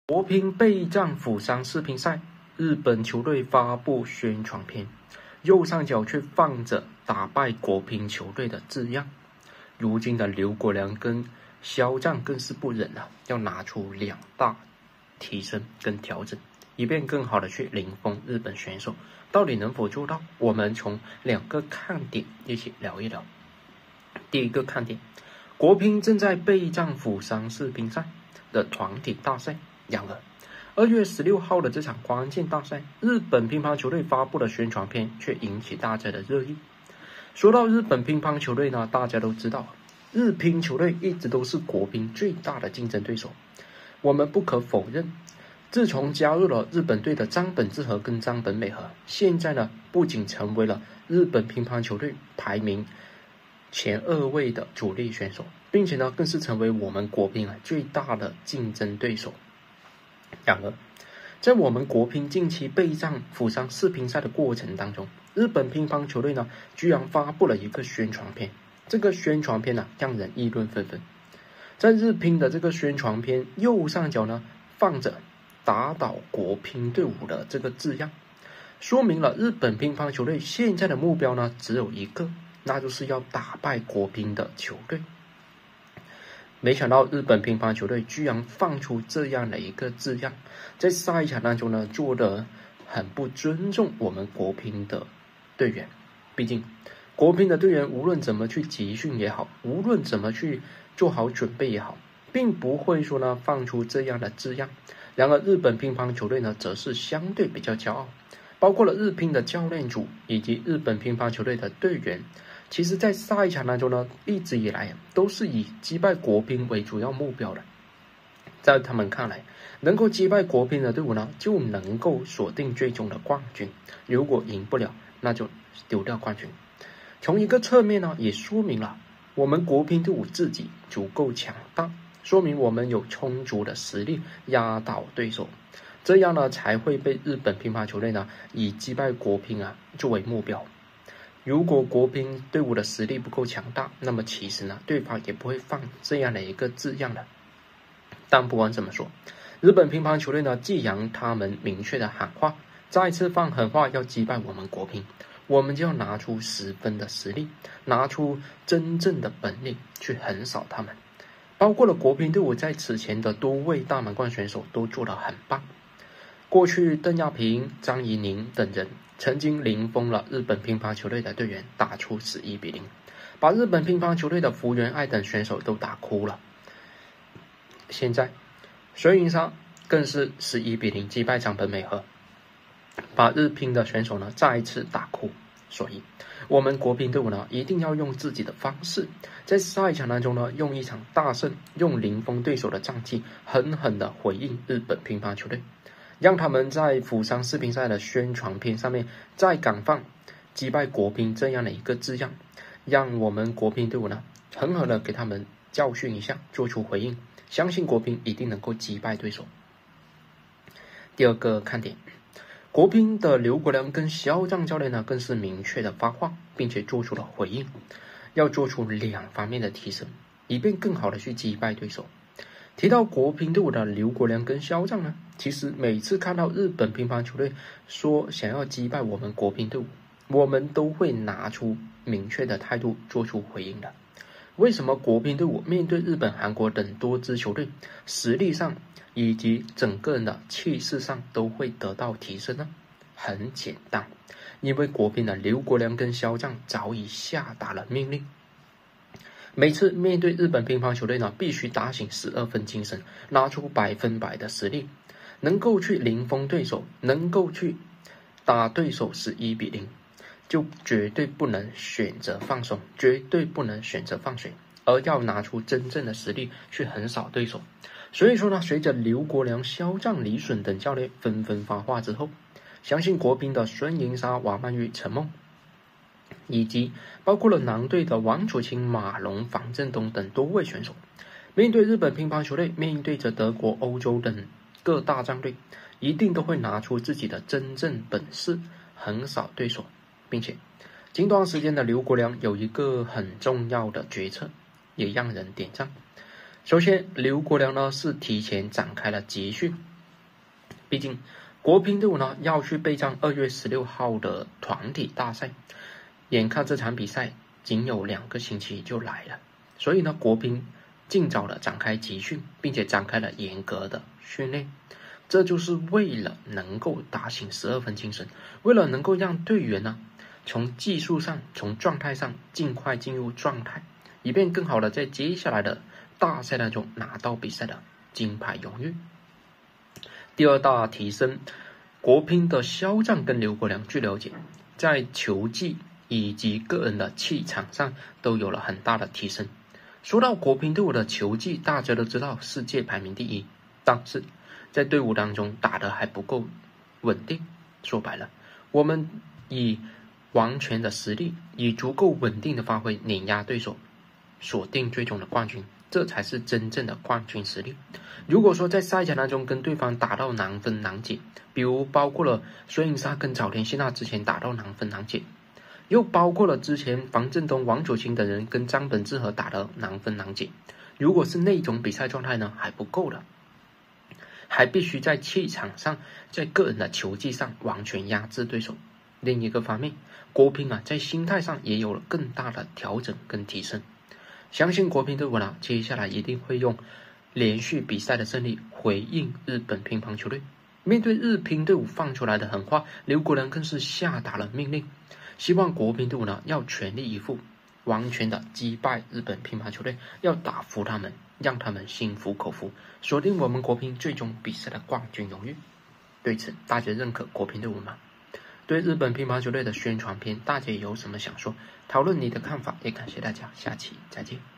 国乒备战釜山世乒赛，日本球队发布宣传片，右上角却放着打败国乒球队的字样。如今的刘国梁跟肖战更是不忍了，要拿出两大提升跟调整，以便更好的去零封日本选手。到底能否做到？我们从两个看点一起聊一聊。第一个看点，国乒正在备战釜山世乒赛的团体大赛。然而，2月16号的这场关键大赛，日本乒乓球队发布的宣传片却引起大家的热议。说到日本乒乓球队呢，大家都知道，日乒球队一直都是国乒最大的竞争对手。我们不可否认，自从加入了日本队的张本智和跟张本美和，现在呢，不仅成为了日本乒乓球队排名前2位的主力选手，并且呢，更是成为我们国乒最大的竞争对手。然而，在我们国乒近期备战釜山世乒赛的过程当中，日本乒乓球队呢，居然发布了一个宣传片。这个宣传片呢，让人议论纷纷。在日乒的这个宣传片右上角呢，放着打倒国乒队伍的这个字样，说明了日本乒乓球队现在的目标呢，只有一个，那就是要打败国乒的球队。没想到日本乒乓球队居然放出这样的一个字样，在赛场当中呢，做得很不尊重我们国乒的队员。毕竟国乒的队员无论怎么去集训也好，无论怎么去做好准备也好，并不会说呢放出这样的字样。然而日本乒乓球队呢，则是相对比较骄傲，包括了日乒的教练组以及日本乒乓球队的队员。其实在赛场当中呢，一直以来都是以击败国乒为主要目标的。在他们看来，能够击败国乒的队伍呢，就能够锁定最终的冠军。如果赢不了，那就丢掉冠军。从一个侧面呢，也说明了我们国乒队伍自己足够强大，说明我们有充足的实力压倒对手。这样呢，才会被日本乒乓球队呢以击败国乒作为目标。如果国乒队伍的实力不够强大，那么其实呢，对方也不会放这样的一个字样的。但不管怎么说，日本乒乓球队呢，既然他们明确的喊话，再次放狠话要击败我们国乒，我们就要拿出10分的实力，拿出真正的本领去横扫他们。包括了国乒队伍在此前的多位大满贯选手都做得很棒。过去邓亚萍、张怡宁等人曾经零封了日本乒乓球队的队员，打出11-0，把日本乒乓球队的福原爱等选手都打哭了。现在水云纱更是11-0击败张本美和，把日乒的选手呢再次打哭。所以我们国乒队伍呢，一定要用自己的方式，在赛场当中呢，用一场大胜，用零封对手的战绩，狠狠的回应日本乒乓球队，让他们在釜山世乒赛的宣传片上面再敢放击败国乒这样的一个字样，让我们国乒队伍呢狠狠的给他们教训一下，做出回应，相信国乒一定能够击败对手。第二个看点，国乒的刘国梁跟肖战教练呢，更是明确的发话，并且做出了回应，要做出2方面的提升，以便更好的去击败对手。提到国乒队伍的刘国梁跟肖战呢，其实每次看到日本乒乓球队说想要击败我们国乒队伍，我们都会拿出明确的态度做出回应的。为什么国乒队伍面对日本、韩国等多支球队，实力上以及整个人的气势上都会得到提升呢？很简单，因为国乒的刘国梁跟肖战早已下达了命令。每次面对日本乒乓球队呢，必须打醒12分精神，拿出100%的实力，能够去零封对手，能够去打对手11-0，就绝对不能选择放松，绝对不能选择放水，而要拿出真正的实力去横扫对手。所以说呢，随着刘国梁、肖战、李隼等教练纷纷发话之后，相信国乒的孙颖莎、王曼玉、陈梦，以及包括了男队的王楚钦、马龙、樊振东等多位选手，面对日本乒乓球队，面对着德国、欧洲等各大战队，一定都会拿出自己的真正本事，横扫对手。并且近段时间的刘国梁有一个很重要的决策，也让人点赞。首先，刘国梁呢是提前展开了集训， 毕竟国乒队伍呢要去备战2月16号的团体大赛，眼看这场比赛仅有2个星期就来了，所以呢国乒尽早的展开集训，并且展开了严格的训练，这就是为了能够打醒12分精神，为了能够让队员呢从技术上、从状态上尽快进入状态，以便更好的在接下来的大赛当中拿到比赛的金牌荣誉。第二大提升，国乒的肖战跟刘国梁据了解，在球技以及个人的气场上都有了很大的提升。说到国乒队伍的球技，大家都知道世界排名第一，但是在队伍当中打得还不够稳定。说白了，我们以完全的实力，以足够稳定的发挥碾压对手，锁定最终的冠军，这才是真正的冠军实力。如果说在赛场当中跟对方打到难分难解，比如包括了孙颖莎跟早田希娜之前打到难分难解，又包括了之前樊振东、王楚钦等人跟张本智和打的难分难解，如果是那种比赛状态呢，还不够的，还必须在气场上，在个人的球技上完全压制对手。另一个方面，国乒在心态上也有了更大的调整跟提升。相信国乒队伍接下来一定会用连续比赛的胜利回应日本乒乓球队。面对日乒队伍放出来的狠话，刘国梁更是下达了命令，希望国乒队伍要全力以赴，完全的击败日本乒乓球队，要打服他们，让他们心服口服，锁定我们国乒最终比赛的冠军荣誉。对此，大家认可国乒队伍吗？对日本乒乓球队的宣传片，大家有什么想说？讨论你的看法，也感谢大家，下期再见。